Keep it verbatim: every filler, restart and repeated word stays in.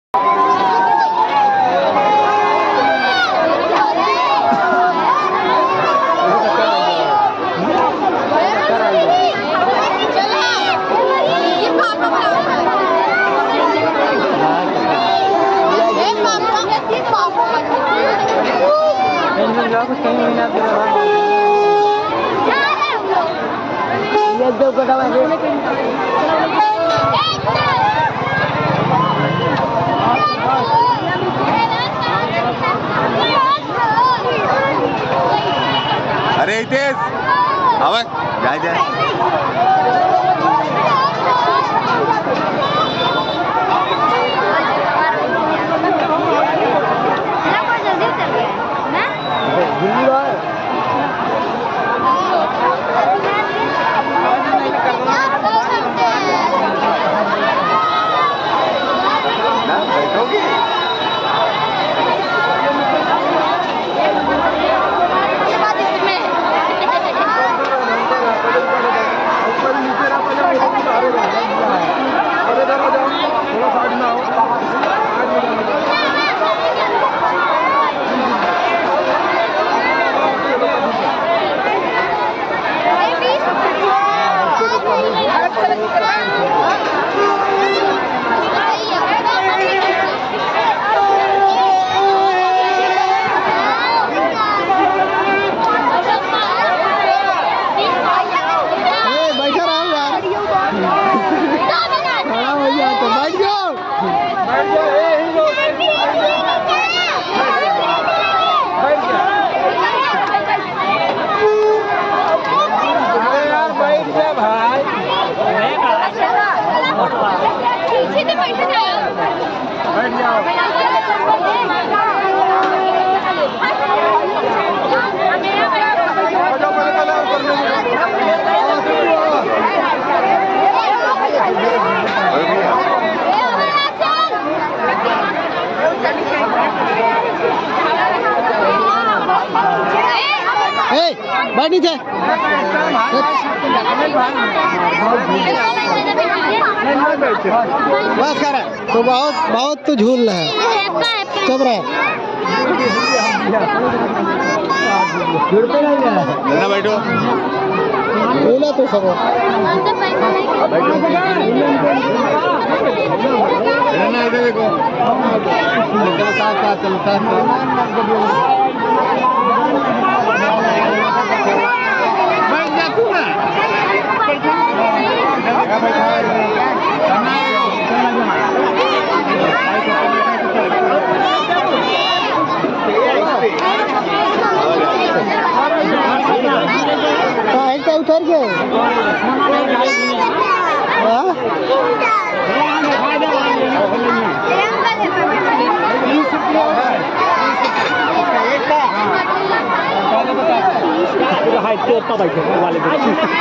अरे इतेश आवा जाए जाए बैठ नीचे बस कर तो बहुत बहुत तो झूल रहा है चुप रहे ना बैठो बोला तो सब ना इधर देखो साथ साथ चलो साथ बैठ जा तू ना उतर गए हाइट तो बैठे वाले